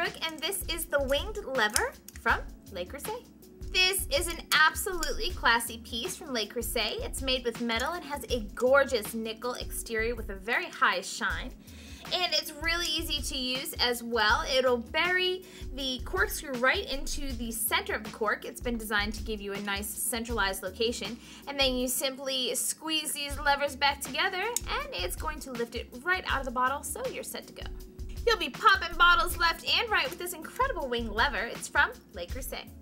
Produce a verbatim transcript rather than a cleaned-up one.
Cork, and this is the winged lever from Le Creuset. This is an absolutely classy piece from Le Creuset. It's made with metal and has a gorgeous nickel exterior with a very high shine. And it's really easy to use as well. It'll bury the corkscrew right into the center of the cork. It's been designed to give you a nice centralized location. And then you simply squeeze these levers back together and it's going to lift it right out of the bottle, so you're set to go. You'll be popping bottles left and right with this incredible wing lever. It's from Le Creuset.